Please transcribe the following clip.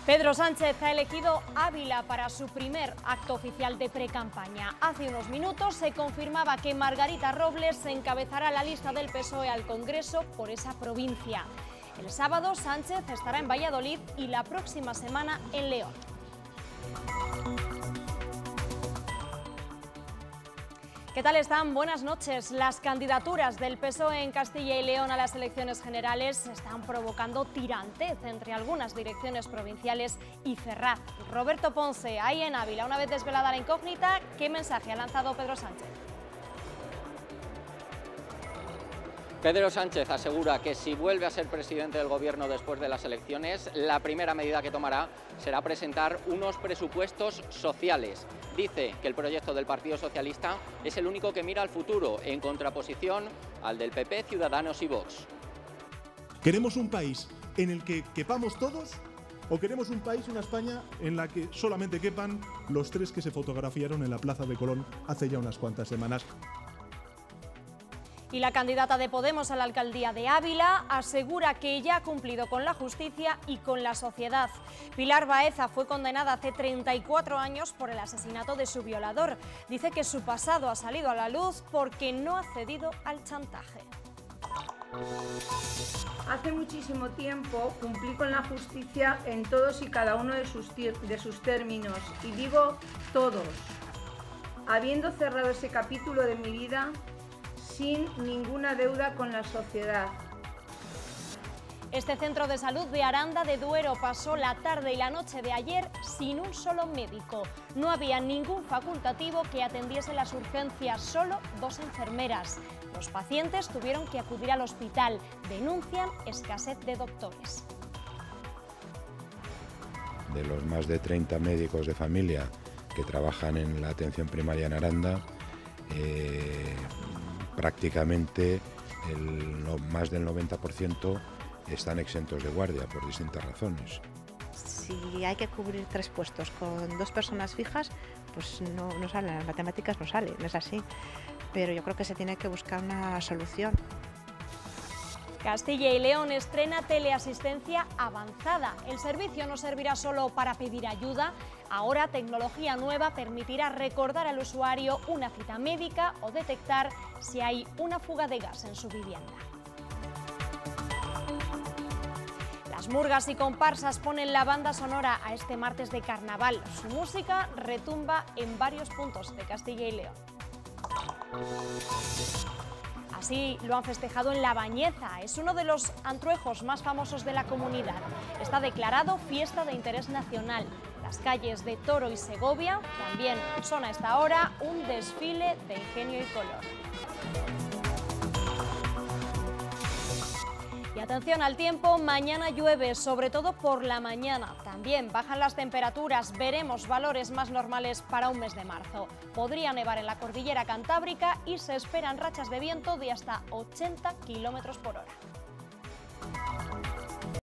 Pedro Sánchez ha elegido Ávila para su primer acto oficial de precampaña. Hace unos minutos se confirmaba que Margarita Robles encabezará la lista del PSOE al Congreso por esa provincia. El sábado Sánchez estará en Valladolid y la próxima semana en León. ¿Qué tal están? Buenas noches. Las candidaturas del PSOE en Castilla y León a las elecciones generales están provocando tirantez entre algunas direcciones provinciales y Ferraz. Roberto Ponce, ahí en Ávila, una vez desvelada la incógnita, ¿qué mensaje ha lanzado Pedro Sánchez? Pedro Sánchez asegura que si vuelve a ser presidente del Gobierno después de las elecciones, la primera medida que tomará será presentar unos presupuestos sociales. Dice que el proyecto del Partido Socialista es el único que mira al futuro, en contraposición al del PP, Ciudadanos y Vox. ¿Queremos un país en el que quepamos todos o queremos un país, una España, en la que solamente quepan los tres que se fotografiaron en la Plaza de Colón hace ya unas cuantas semanas? Y la candidata de Podemos a la alcaldía de Ávila asegura que ya ha cumplido con la justicia y con la sociedad. Pilar Baeza fue condenada hace 34 años por el asesinato de su violador. Dice que su pasado ha salido a la luz porque no ha cedido al chantaje. Hace muchísimo tiempo cumplí con la justicia en todos y cada uno de sus términos, y digo todos. Habiendo cerrado ese capítulo de mi vida sin ninguna deuda con la sociedad. Este centro de salud de Aranda de Duero pasó la tarde y la noche de ayer sin un solo médico. No había ningún facultativo que atendiese las urgencias, solo 2 enfermeras. Los pacientes tuvieron que acudir al hospital. Denuncian escasez de doctores. De los más de 30 médicos de familia que trabajan en la atención primaria en Aranda, prácticamente más del 90% están exentos de guardia por distintas razones. Si hay que cubrir 3 puestos con 2 personas fijas, pues no sale, las matemáticas no salen, no es así. Pero yo creo que se tiene que buscar una solución. Castilla y León estrena teleasistencia avanzada. El servicio no servirá solo para pedir ayuda. Ahora tecnología nueva permitirá recordar al usuario una cita médica o detectar si hay una fuga de gas en su vivienda. Las murgas y comparsas ponen la banda sonora a este martes de carnaval. Su música retumba en varios puntos de Castilla y León. Así lo han festejado en La Bañeza. Es uno de los antruejos más famosos de la comunidad. Está declarado fiesta de interés nacional. Las calles de Toro y Segovia también son a esta hora un desfile de ingenio y color. Y atención al tiempo, mañana llueve, sobre todo por la mañana. También bajan las temperaturas, veremos valores más normales para un mes de marzo. Podría nevar en la cordillera cantábrica y se esperan rachas de viento de hasta 80 km/h.